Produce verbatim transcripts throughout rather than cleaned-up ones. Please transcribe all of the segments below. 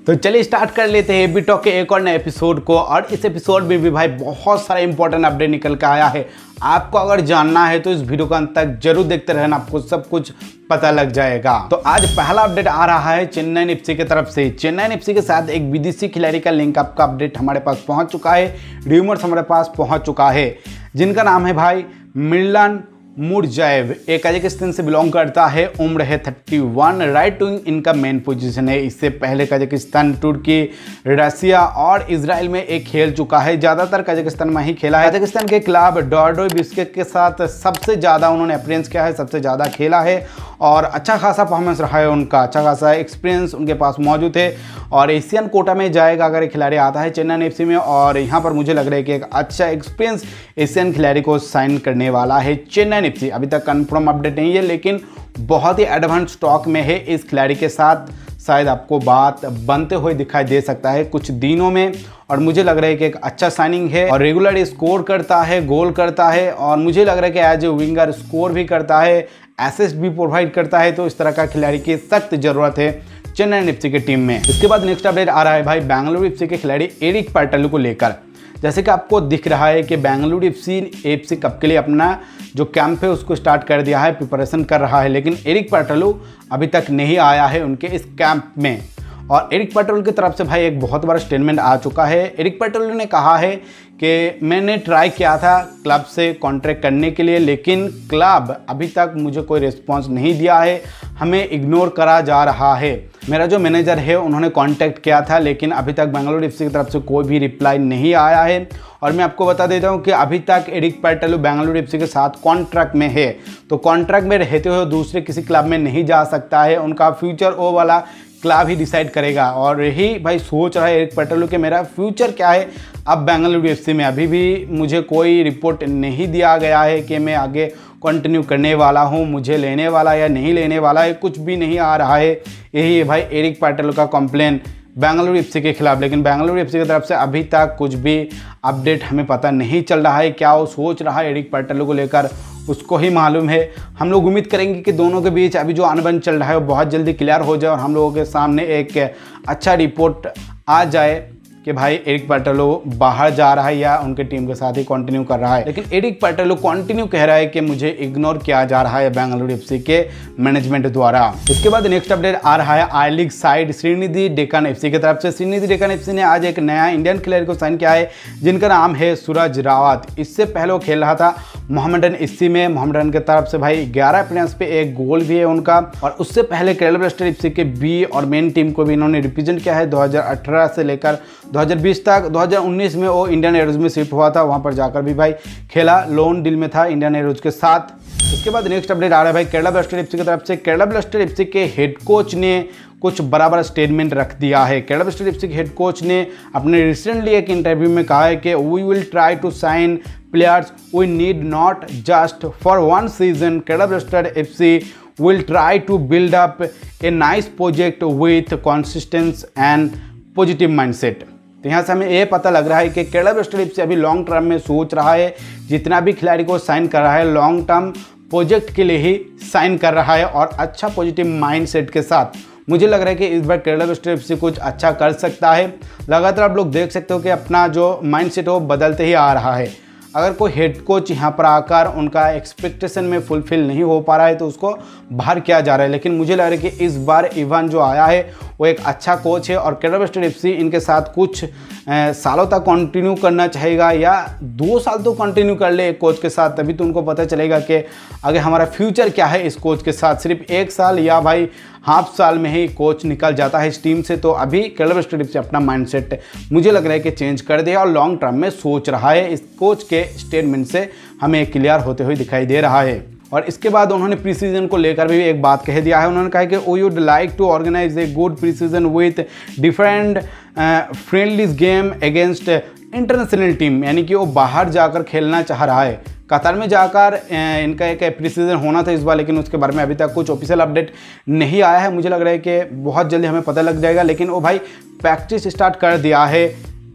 तो चलिए स्टार्ट कर लेते हैं एबी टॉक के एक और नए एपिसोड को। और इस एपिसोड में भी भाई बहुत सारा इंपॉर्टेंट अपडेट निकल के आया है। आपको अगर जानना है तो इस वीडियो को अंत तक जरूर देखते रहना, आपको सब कुछ पता लग जाएगा। तो आज पहला अपडेट आ रहा है चेन्नई एफ सी की तरफ से। चेन्नई एफ सी के साथ एक विदेशी खिलाड़ी का लिंक अप का अपडेट हमारे पास पहुंच चुका है, र्यूमर्स हमारे पास पहुंच चुका है, जिनका नाम है भाई मिर्लान मुरजाएव। एक कजाकिस्तान से बिलोंग करता है, उम्र है इकतीस, राइट विंग इनका मेन पोजीशन है। इससे पहले कजाकिस्तान, तुर्की, रसिया और इजराइल में एक खेल चुका है, ज़्यादातर कजाकिस्तान में ही खेला है। कजाकिस्तान के क्लब डॉर्डो बिस्केट के साथ सबसे ज़्यादा उन्होंने अपीयरेंस किया है, सबसे ज़्यादा खेला है और अच्छा खासा परफॉर्मेंस रहा है उनका, अच्छा खासा एक्सपीरियंस उनके पास मौजूद है और एशियन कोटा में जाएगा अगर एक खिलाड़ी आता है चेन्नई एफ सी में। और यहाँ पर मुझे लग रहा है कि एक अच्छा एक्सपीरियंस एशियन खिलाड़ी को साइन करने वाला है चेन्नई एफ सी। अभी तक कंफर्म अपडेट नहीं है लेकिन बहुत ही एडवांस स्टॉक में है इस खिलाड़ी के साथ, शायद आपको बात बनते हुए दिखाई दे सकता है कुछ दिनों में। और मुझे लग रहा है कि एक अच्छा साइनिंग है और रेगुलर स्कोर करता है, गोल करता है और मुझे लग रहा है कि एज ए विंगर स्कोर भी करता है, एसिस्ट भी प्रोवाइड करता है। तो इस तरह का खिलाड़ी की सख्त जरूरत है चेन्नई एफ सी की टीम में। इसके बाद नेक्स्ट अपडेट आ रहा है भाई बेंगलुरु एफ सी के खिलाड़ी एरिक पेर्टलू को लेकर। जैसे कि आपको दिख रहा है कि Bengaluru F C F C cup के लिए अपना जो कैंप है उसको स्टार्ट कर दिया है, प्रिपरेशन कर रहा है, लेकिन एरिक पेर्टलू अभी तक नहीं आया है उनके इस कैंप में। और एरिक पेर्टलू की तरफ से भाई एक बहुत बड़ा स्टेटमेंट आ चुका है। एरिक पेर्टलू ने कहा है कि मैंने ट्राई किया था क्लब से कॉन्ट्रैक्ट करने के लिए, लेकिन क्लब अभी तक मुझे कोई रिस्पांस नहीं दिया है, हमें इग्नोर करा जा रहा है। मेरा जो मैनेजर है उन्होंने कांटेक्ट किया था लेकिन अभी तक बेंगलुरु एफ सी की तरफ से कोई भी रिप्लाई नहीं आया है। और मैं आपको बता देता हूं कि अभी तक Eric Paartalu Bengaluru F C के साथ कॉन्ट्रैक्ट में है, तो कॉन्ट्रैक्ट में रहते हुए दूसरे किसी क्लब में नहीं जा सकता है। उनका फ्यूचर वो वाला क्लब ही डिसाइड करेगा और यही भाई सोच रहा है एरिक पेर्टलू कि मेरा फ्यूचर क्या है अब बेंगलुरु एफ सी में। अभी भी मुझे कोई रिपोर्ट नहीं दिया गया है कि मैं आगे कंटिन्यू करने वाला हूं, मुझे लेने वाला या नहीं लेने वाला है, कुछ भी नहीं आ रहा है। यही है भाई एरिक पेर्टलू का कंप्लेन बेंगलुरु एफ सी के खिलाफ। लेकिन बेंगलुरु एफ सी की तरफ से अभी तक कुछ भी अपडेट हमें पता नहीं चल रहा है, क्या वो सोच रहा है एरिक पेर्टलू को लेकर उसको ही मालूम है। हम लोग उम्मीद करेंगे कि दोनों के बीच अभी जो अनबन चल रहा है वो बहुत जल्दी क्लियर हो जाए और हम लोगों के सामने एक अच्छा रिपोर्ट आ जाए कि भाई एरिक पेर्टलू बाहर जा रहा है या उनके टीम के साथ ही कंटिन्यू कर रहा है। लेकिन एरिक पेर्टलू कंटिन्यू कह रहा है कि मुझे इग्नोर किया जा रहा है बेंगलुरु एफ सी के मैनेजमेंट द्वारा। इसके बाद नेक्स्ट अपडेट आ रहा है I League side Sreenidi Deccan F C की तरफ से। श्रीनिधि डेक्कन एफ सी ने आज एक नया इंडियन खिलाड़ी को साइन किया है जिनका नाम है सूरज रावत। इससे पहले वो खेल रहा था मोहम्मडन एफ सी में। मोहम्मडन की तरफ से भाई ग्यारह अपीयरेंस पे एक गोल भी है उनका। और उससे पहले केरला ब्लास्टर्स एफ सी के बी और मेन टीम को भी इन्होंने रिप्रेजेंट किया है दो हज़ार अठारह से लेकर दो हज़ार बीस तक। दो हज़ार उन्नीस में वो इंडियन एरोज में शिफ्ट हुआ था, वहां पर जाकर भी भाई खेला, लोन डील में था इंडियन एरोज के साथ। इसके बाद नेक्स्ट अपडेट आ रहा है भाई केरला ब्लास्टर्स एफ सी की तरफ से। केरला ब्लास्टर्स एफ सी के हेड कोच ने कुछ बड़ा बड़ा स्टेटमेंट रख दिया है। केरला ब्लास्टर्स एफ सी के हेड कोच ने अपने रिसेंटली एक इंटरव्यू में कहा है कि we will try to sign players we need not just for one season. Kerala Blasters F C will try to build up a nice project with consistence and positive mindset. तो यहाँ से हमें ये पता लग रहा है कि केरला ब्लास्टर्स एफ सी अभी लॉन्ग टर्म में सोच रहा है, जितना भी खिलाड़ी को साइन कर रहा है लॉन्ग टर्म प्रोजेक्ट के लिए ही साइन कर रहा है और अच्छा पॉजिटिव माइंडसेट के साथ। मुझे लग रहा है कि इस बार केरला ब्लास्टर्स एफ सी कुछ अच्छा कर सकता है। लगातार आप लोग देख सकते हो कि अपना जो माइंडसेट हो बदलते ही आ रहा है। अगर कोई हेड कोच यहाँ पर आकर उनका एक्सपेक्टेशन में फुलफिल नहीं हो पा रहा है तो उसको बाहर किया जा रहा है। लेकिन मुझे लग रहा है कि इस बार इवान जो आया है वो एक अच्छा कोच है और केरला ब्लास्टर्स एफ सी इनके साथ कुछ ए, सालों तक कंटिन्यू करना चाहेगा या दो साल तो कंटिन्यू कर ले एक कोच के साथ, तभी तो उनको पता चलेगा कि आगे हमारा फ्यूचर क्या है इस कोच के साथ। सिर्फ एक साल या भाई हाफ साल में ही कोच निकल जाता है इस टीम से। तो अभी केरला ब्लास्टर्स एफ सी अपना माइंडसेट मुझे लग रहा है कि चेंज कर दिया और लॉन्ग टर्म में सोच रहा है। इस कोच के स्टेटमेंट से हमें क्लियर होते हुए दिखाई दे रहा है। और इसके बाद उन्होंने प्री सीजन को लेकर भी एक बात कह दिया है। उन्होंने कहा कि we would like to organize a good pre season with different friendlies game against international team, यानी कि वो बाहर जाकर खेलना चाह रहा है। कतार में जाकर इनका एक प्री सीजन होना था इस बार, लेकिन उसके बारे में अभी तक कुछ ऑफिशियल अपडेट नहीं आया है। मुझे लग रहा है कि बहुत जल्दी हमें पता लग जाएगा। लेकिन वो भाई प्रैक्टिस स्टार्ट कर दिया है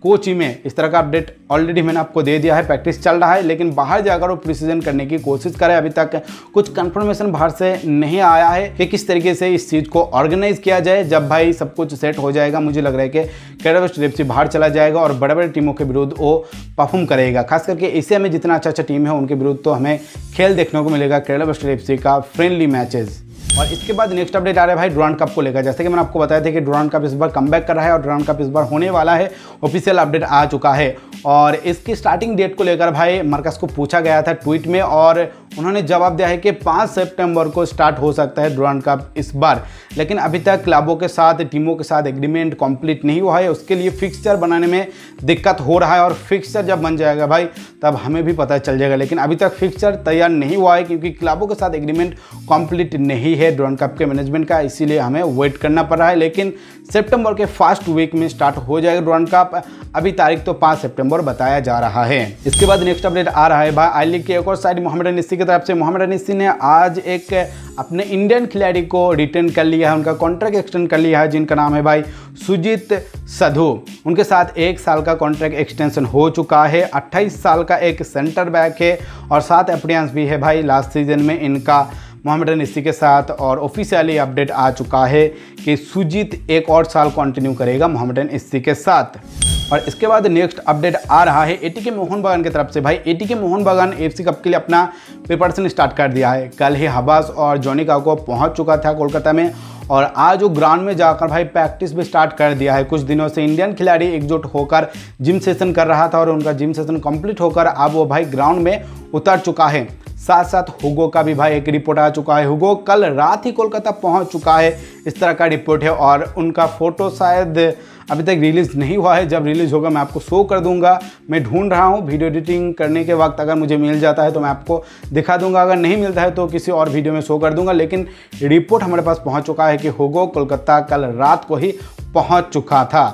कोची में इस तरह का अपडेट ऑलरेडी मैंने आपको दे दिया है। प्रैक्टिस चल रहा है, लेकिन बाहर जाकर वो प्रिसीजन करने की कोशिश करें। अभी तक कुछ कंफर्मेशन बाहर से नहीं आया है कि किस तरीके से इस चीज़ को ऑर्गेनाइज किया जाए। जब भाई सब कुछ सेट हो जाएगा, मुझे लग रहा है कि केरला ब्लास्टर्स एफ सी बाहर चला जाएगा और बड़े बड़े टीमों के विरुद्ध वो परफॉर्म करेगा। खास करके एशिया में जितना अच्छा अच्छा टीम है उनके विरुद्ध तो हमें खेल देखने को मिलेगा केरला ब्लास्टर्स एफ सी का फ्रेंडली मैचेस। और इसके बाद नेक्स्ट अपडेट आ रहा है भाई डुरांड कप को लेकर। जैसे कि मैंने आपको बताया था कि डुरांड कप इस बार कमबैक कर रहा है और डुरांड कप इस बार होने वाला है। ऑफिशियल अपडेट आ चुका है और इसकी स्टार्टिंग डेट को लेकर भाई मरकस को पूछा गया था ट्वीट में और उन्होंने जवाब दिया है कि पाँच सितंबर को स्टार्ट हो सकता है डुरांड कप इस बार। लेकिन अभी तक क्लबों के साथ, टीमों के साथ एग्रीमेंट कंप्लीट नहीं हुआ है। उसके लिए फिक्सचर बनाने में दिक्कत हो रहा है और फिक्सचर जब बन जाएगा भाई तब हमें भी पता चल जाएगा। लेकिन अभी तक फिक्सचर तैयार नहीं हुआ है क्योंकि क्लबों के साथ एग्रीमेंट कंप्लीट नहीं है डुरांड कप के मैनेजमेंट का, इसीलिए हमें वेट करना पड़ रहा है। लेकिन सितंबर के फर्स्ट वीक में स्टार्ट हो जाएगा डुरांड कप। अभी तारीख तो पाँच सितंबर बताया जा रहा है। इसके बाद नेक्स्ट अपडेट आ रहा है भाई आई लीग के एक और साइड मोहम्मद अनिसी की तरफ से। मोहम्मद अनिसी ने आज एक अपने इंडियन खिलाड़ी को रिटर्न कर लिया है, उनका कॉन्ट्रैक्ट एक्सटेंड कर लिया है, जिनका नाम है भाई सुजीत सधू। उनके साथ एक साल का कॉन्ट्रैक्ट एक्सटेंशन हो चुका है। अट्ठाईस साल का एक सेंटर बैक है और सात अपीयरेंस भी है भाई लास्ट सीजन में इनका मोहम्मद अनिसी के साथ। और ऑफिशियली अपडेट आ चुका है कि सुजीत एक और साल कंटिन्यू करेगा मोहम्मद अनिसी के साथ। और इसके बाद नेक्स्ट अपडेट आ रहा है एटीके मोहन बागान की तरफ से। भाई एटीके मोहन बागान एफसी कप के लिए अपना प्रिपरेशन स्टार्ट कर दिया है। कल ही हबास और जॉनी काको पहुंच चुका था कोलकाता में और आज वो ग्राउंड में जाकर भाई प्रैक्टिस भी स्टार्ट कर दिया है। कुछ दिनों से इंडियन खिलाड़ी एकजुट होकर जिम सेशन कर रहा था और उनका जिम सेशन कंप्लीट होकर अब वो भाई ग्राउंड में उतर चुका है। साथ साथ हुगो का भी भाई एक रिपोर्ट आ चुका है। हुगो कल रात ही कोलकाता पहुंच चुका है, इस तरह का रिपोर्ट है। और उनका फ़ोटो शायद अभी तक रिलीज़ नहीं हुआ है। जब रिलीज़ होगा मैं आपको शो कर दूंगा। मैं ढूंढ रहा हूं, वीडियो एडिटिंग करने के वक्त अगर मुझे मिल जाता है तो मैं आपको दिखा दूंगा, अगर नहीं मिलता है तो किसी और वीडियो में शो कर दूंगा। लेकिन रिपोर्ट हमारे पास पहुँच चुका है कि हुगो कोलकाता कल रात को ही पहुँच चुका था।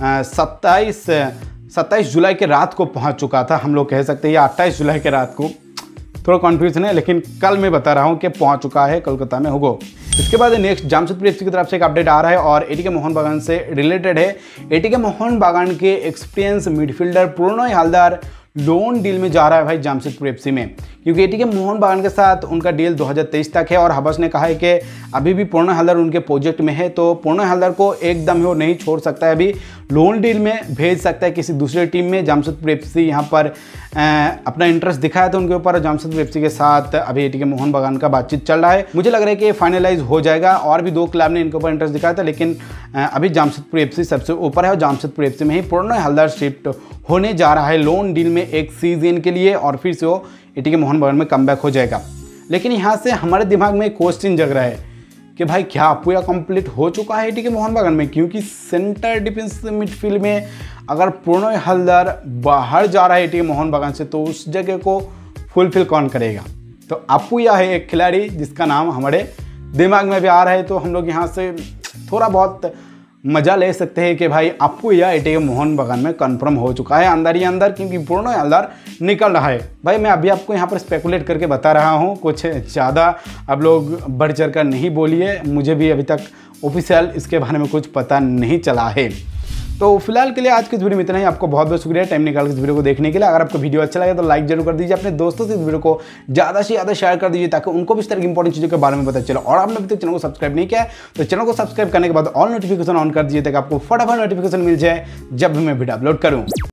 सत्ताईस सत्ताईस जुलाई के रात को पहुँच चुका था, हम लोग कह सकते हैं, या अट्ठाईस जुलाई के रात को, थोड़ा कन्फ्यूजन है। लेकिन कल मैं बता रहा हूँ कि पहुँच चुका है कोलकाता में हुगो। इसके बाद नेक्स्ट जमशेदपुर एफसी की तरफ से एक अपडेट आ रहा है और एटीके मोहन बागान से रिलेटेड है। एटीके मोहन बागान के experience midfielder Pranay Halder loan deal में जा रहा है भाई जमशेदपुर एफसी में, क्योंकि एटीके मोहन बागान के साथ उनका डील दो हज़ार तेईस तक है। और हबस ने कहा है कि अभी भी प्रणय हलदर उनके प्रोजेक्ट में है, तो प्रणय हलदर को एकदम ही वो नहीं छोड़ सकता है, अभी लोन डील में भेज सकता है किसी दूसरे टीम में। जमशेदपुर एफसी यहाँ पर आ, अपना इंटरेस्ट दिखाया था उनके ऊपर। जमशेदपुर एफसी के साथ अभी एटीके मोहन बागान का बातचीत चल रहा है। मुझे लग रहा है कि फाइनलाइज हो जाएगा। और भी दो क्लब ने इनके ऊपर इंटरेस्ट दिखाया था, लेकिन आ, अभी जमशेदपुर एफसी सबसे ऊपर है और जमशेदपुर एफसी में ही प्रणय हलदर शिफ्ट होने जा रहा है लोन डील में एक सीजन के लिए और फिर से वो एटीके मोहन बागान में कमबैक हो जाएगा। लेकिन यहाँ से हमारे दिमाग में एक क्वेश्चन जग रहा है कि भाई क्या पूरा कंप्लीट हो चुका है एटीके मोहन बागान में, क्योंकि सेंटर डिफेंस मिडफील्ड में अगर प्रणय हलदर बाहर जा रहा है एटीके मोहन बागान से तो उस जगह को फुलफिल कौन करेगा। तो अपूया है एक खिलाड़ी जिसका नाम हमारे दिमाग में भी आ रहा है, तो हम लोग यहाँ से थोड़ा बहुत मज़ा ले सकते हैं कि भाई अपूया एटीके मोहन बागान में कंफर्म हो चुका है अंदर ही अंदर, क्योंकि प्रणय हलदर निकल रहा है। भाई मैं अभी आपको यहाँ पर स्पेकुलेट करके बता रहा हूँ, कुछ ज़्यादा अब लोग बढ़ चढ़ कर नहीं बोलिए, मुझे भी अभी तक ऑफिशियल इसके बारे में कुछ पता नहीं चला है। तो फिलहाल के लिए आज की इस वीडियो में इतना ही। आपको बहुत बहुत शुक्रिया टाइम निकाल के इस वीडियो को देखने के लिए। अगर आपको वीडियो अच्छा लगे तो लाइक जरूर कर दीजिए, अपने दोस्तों से इस वीडियो को ज़्यादा से ज़्यादा शेयर कर दीजिए ताकि उनको भी इस तरह की इंपॉर्टेंट चीज़ों के बारे में पता चले। और आपने अभी तक चैनल को सब्सक्राइब नहीं किया है तो चैनल को सब्सक्राइब करने के बाद ऑल नोटिफिकेशन ऑन कर दीजिए ताकि आपको फटाफट नोटिफिकेशन मिल जाए जब भी मैं वीडियो अपलोड करूँ।